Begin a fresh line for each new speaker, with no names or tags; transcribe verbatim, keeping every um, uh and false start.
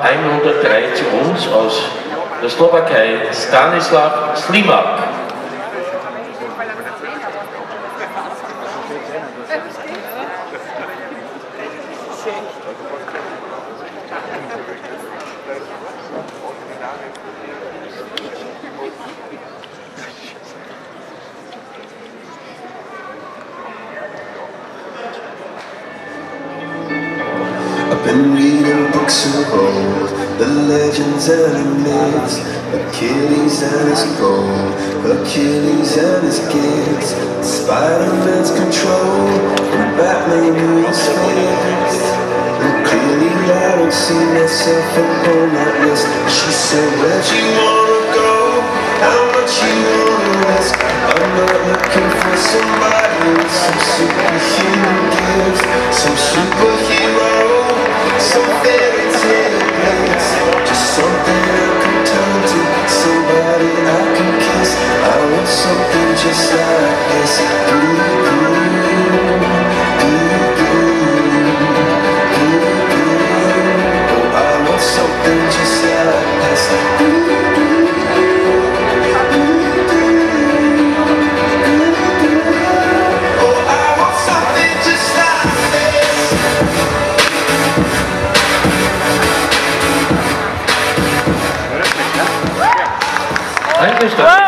hundertdrei zu uns aus der Slowakei, Stanislav Slimak.
I've been reading books of old, the legends and the myths, Achilles and his gold, Achilles and his gifts, Spider-Man's control, and Batman knew his fate. And clearly I don't see myself upon that list. She said, where'd you wanna go? How much you wanna risk? I'm not looking for somebody with some superhuman gifts, some superhero, some fairy tale bliss, just something I can turn to, somebody I can kiss. I want something just like this. Ooh, ooh, ooh, ooh, ooh. Oh, I want something just like this. Ooh, ooh, ooh, ooh. Oh, I want something just like this.
Einverstanden.